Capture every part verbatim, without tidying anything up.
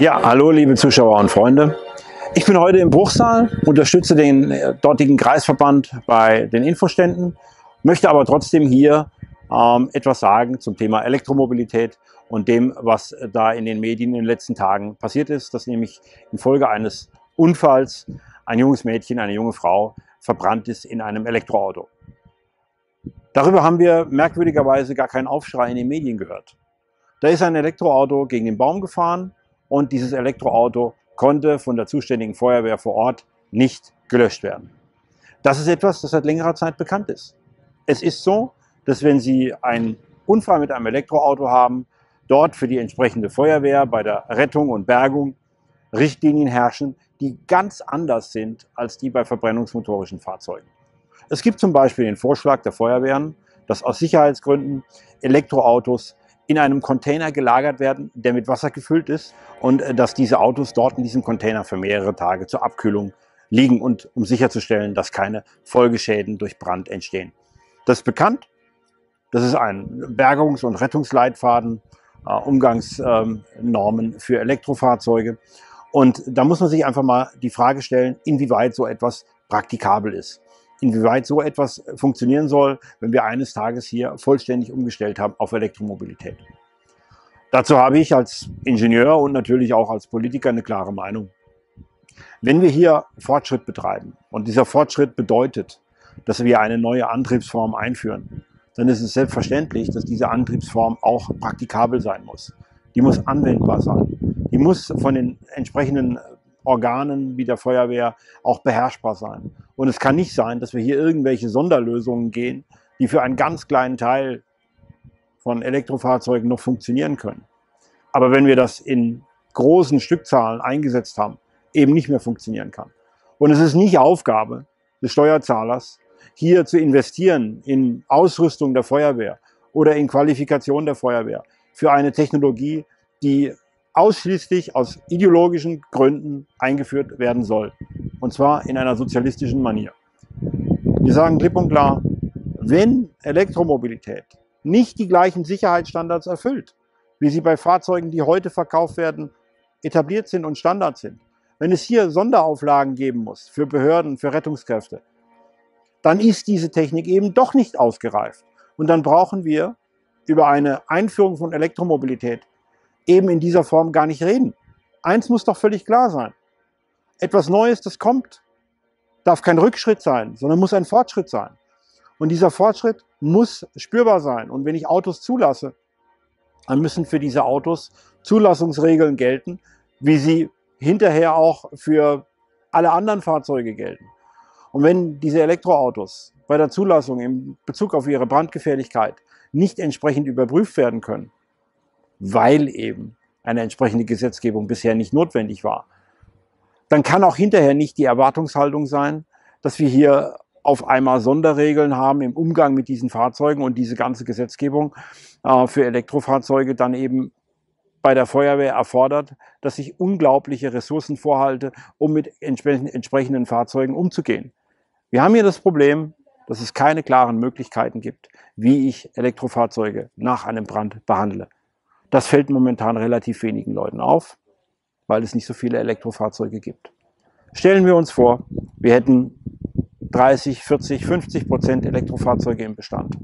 Ja, hallo liebe Zuschauer und Freunde. Ich bin heute im Bruchsal, unterstütze den dortigen Kreisverband bei den Infoständen, möchte aber trotzdem hier ähm, etwas sagen zum Thema Elektromobilität und dem, was da in den Medien in den letzten Tagen passiert ist, dass nämlich infolge eines Unfalls ein junges Mädchen, eine junge Frau verbrannt ist in einem Elektroauto. Darüber haben wir merkwürdigerweise gar keinen Aufschrei in den Medien gehört. Da ist ein Elektroauto gegen den Baum gefahren und dieses Elektroauto konnte von der zuständigen Feuerwehr vor Ort nicht gelöscht werden. Das ist etwas, das seit längerer Zeit bekannt ist. Es ist so, dass wenn Sie einen Unfall mit einem Elektroauto haben, dort für die entsprechende Feuerwehr bei der Rettung und Bergung Richtlinien herrschen, die ganz anders sind als die bei verbrennungsmotorischen Fahrzeugen. Es gibt zum Beispiel den Vorschlag der Feuerwehren, dass aus Sicherheitsgründen Elektroautos in einem Container gelagert werden, der mit Wasser gefüllt ist, und dass diese Autos dort in diesem Container für mehrere Tage zur Abkühlung liegen und um sicherzustellen, dass keine Folgeschäden durch Brand entstehen. Das ist bekannt. Das ist ein Bergungs- und Rettungsleitfaden, äh, Umgangsnormen ähm, für Elektrofahrzeuge. Und da muss man sich einfach mal die Frage stellen, inwieweit so etwas praktikabel ist. Inwieweit so etwas funktionieren soll, wenn wir eines Tages hier vollständig umgestellt haben auf Elektromobilität. Dazu habe ich als Ingenieur und natürlich auch als Politiker eine klare Meinung. Wenn wir hier Fortschritt betreiben und dieser Fortschritt bedeutet, dass wir eine neue Antriebsform einführen, dann ist es selbstverständlich, dass diese Antriebsform auch praktikabel sein muss. Die muss anwendbar sein. Die muss von den entsprechenden Organen wie der Feuerwehr auch beherrschbar sein. Und es kann nicht sein, dass wir hier irgendwelche Sonderlösungen gehen, die für einen ganz kleinen Teil von Elektrofahrzeugen noch funktionieren können. Aber wenn wir das in großen Stückzahlen eingesetzt haben, eben nicht mehr funktionieren kann. Und es ist nicht Aufgabe des Steuerzahlers, hier zu investieren in Ausrüstung der Feuerwehr oder in Qualifikation der Feuerwehr für eine Technologie, die ausschließlich aus ideologischen Gründen eingeführt werden soll. Und zwar in einer sozialistischen Manier. Wir sagen klipp und klar, wenn Elektromobilität nicht die gleichen Sicherheitsstandards erfüllt, wie sie bei Fahrzeugen, die heute verkauft werden, etabliert sind und Standard sind, wenn es hier Sonderauflagen geben muss für Behörden, für Rettungskräfte, dann ist diese Technik eben doch nicht ausgereift. Und dann brauchen wir über eine Einführung von Elektromobilität eben in dieser Form gar nicht reden. Eins muss doch völlig klar sein. Etwas Neues, das kommt, darf kein Rückschritt sein, sondern muss ein Fortschritt sein. Und dieser Fortschritt muss spürbar sein. Und wenn ich Autos zulasse, dann müssen für diese Autos Zulassungsregeln gelten, wie sie hinterher auch für alle anderen Fahrzeuge gelten. Und wenn diese Elektroautos bei der Zulassung in Bezug auf ihre Brandgefährlichkeit nicht entsprechend überprüft werden können, weil eben eine entsprechende Gesetzgebung bisher nicht notwendig war, dann kann auch hinterher nicht die Erwartungshaltung sein, dass wir hier auf einmal Sonderregeln haben im Umgang mit diesen Fahrzeugen und diese ganze Gesetzgebung äh, für Elektrofahrzeuge dann eben bei der Feuerwehr erfordert, dass ich unglaubliche Ressourcen vorhalte, um mit entsprechenden Fahrzeugen umzugehen. Wir haben hier das Problem, dass es keine klaren Möglichkeiten gibt, wie ich Elektrofahrzeuge nach einem Brand behandle. Das fällt momentan relativ wenigen Leuten auf, weil es nicht so viele Elektrofahrzeuge gibt. Stellen wir uns vor, wir hätten dreißig, vierzig, fünfzig Prozent Elektrofahrzeuge im Bestand.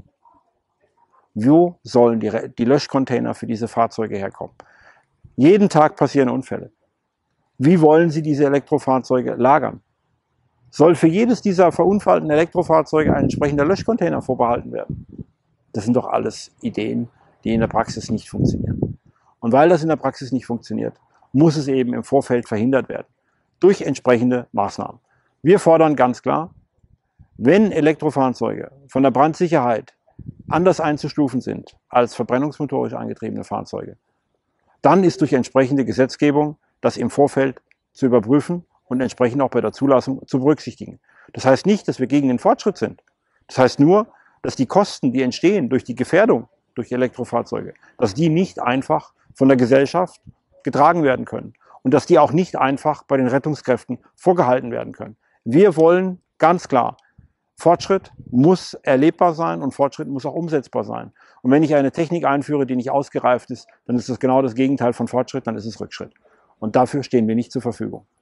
Wo sollen die, die Löschcontainer für diese Fahrzeuge herkommen? Jeden Tag passieren Unfälle. Wie wollen Sie diese Elektrofahrzeuge lagern? Soll für jedes dieser verunfallten Elektrofahrzeuge ein entsprechender Löschcontainer vorbehalten werden? Das sind doch alles Ideen, die in der Praxis nicht funktionieren. Und weil das in der Praxis nicht funktioniert, muss es eben im Vorfeld verhindert werden. Durch entsprechende Maßnahmen. Wir fordern ganz klar, wenn Elektrofahrzeuge von der Brandsicherheit anders einzustufen sind als verbrennungsmotorisch angetriebene Fahrzeuge, dann ist durch entsprechende Gesetzgebung das im Vorfeld zu überprüfen und entsprechend auch bei der Zulassung zu berücksichtigen. Das heißt nicht, dass wir gegen den Fortschritt sind. Das heißt nur, dass die Kosten, die entstehen durch die Gefährdung durch Elektrofahrzeuge, dass die nicht einfach von der Gesellschaft getragen werden können und dass die auch nicht einfach bei den Rettungskräften vorgehalten werden können. Wir wollen ganz klar, Fortschritt muss erlebbar sein und Fortschritt muss auch umsetzbar sein. Und wenn ich eine Technik einführe, die nicht ausgereift ist, dann ist das genau das Gegenteil von Fortschritt, dann ist es Rückschritt. Und dafür stehen wir nicht zur Verfügung.